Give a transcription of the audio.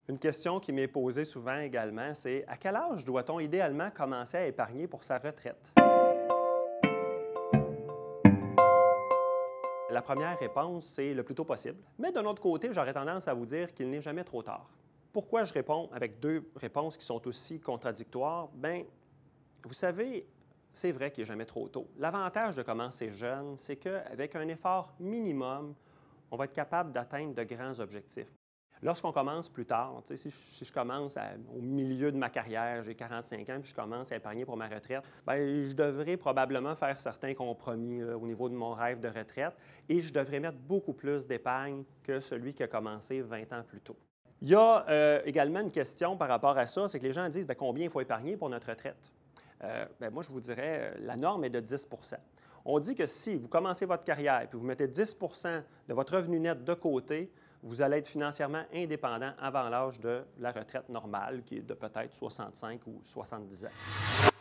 Une question qui m'est posée souvent également, c'est à quel âge doit-on idéalement commencer à épargner pour sa retraite? La première réponse, c'est le plus tôt possible. Mais d'un autre côté, j'aurais tendance à vous dire qu'il n'est jamais trop tard. Pourquoi je réponds avec deux réponses qui sont aussi contradictoires? Bien, vous savez, c'est vrai qu'il n'est jamais trop tôt. L'avantage de commencer jeune, c'est qu'avec un effort minimum, on va être capable d'atteindre de grands objectifs. Lorsqu'on commence plus tard, si je commence au milieu de ma carrière, j'ai 45 ans, puis je commence à épargner pour ma retraite, bien, je devrais probablement faire certains compromis là, au niveau de mon rêve de retraite et je devrais mettre beaucoup plus d'épargne que celui qui a commencé 20 ans plus tôt. Il y a également une question par rapport à ça, c'est que les gens disent bien, combien il faut épargner pour notre retraite? Bien, moi, je vous dirais, la norme est de 10. On dit que si vous commencez votre carrière et vous mettez 10 de votre revenu net de côté, vous allez être financièrement indépendant avant l'âge de la retraite normale, qui est de peut-être 65 ou 70 ans.